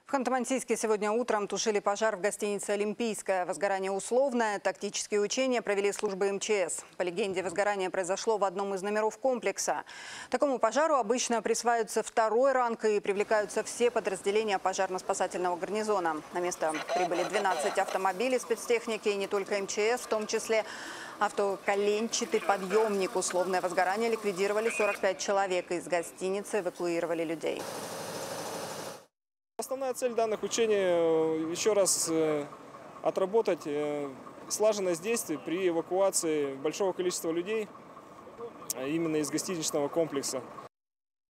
В Ханты-Мансийске сегодня утром тушили пожар в гостинице «Олимпийская». Возгорание условное. Тактические учения провели службы МЧС. По легенде, возгорание произошло в одном из номеров комплекса. Такому пожару обычно присваивается второй ранг и привлекаются все подразделения пожарно-спасательного гарнизона. На место прибыли 12 автомобилей спецтехники и не только МЧС, в том числе автоколенчатый подъемник. Условное возгорание ликвидировали 45 человек. Из гостиницы эвакуировали людей. Основная цель данных учений – еще раз отработать слаженность действий при эвакуации большого количества людей именно из гостиничного комплекса.